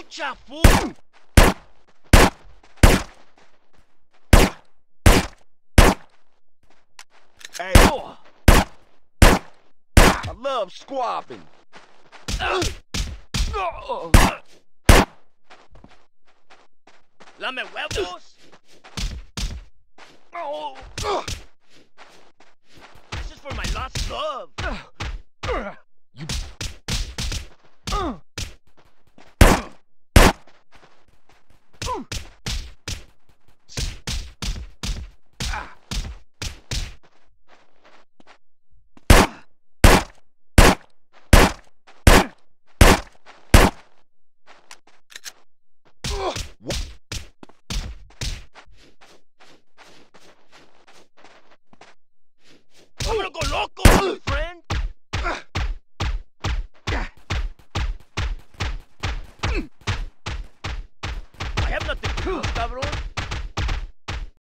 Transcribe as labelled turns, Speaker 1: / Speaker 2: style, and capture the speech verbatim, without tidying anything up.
Speaker 1: lucha, fool!
Speaker 2: Hey, oh. I love squabbing.
Speaker 1: Lame huevos. Oh. This is for my lost love.
Speaker 2: You.
Speaker 1: I'm gonna go loco, my friend. I have nothing to lose, cabrón.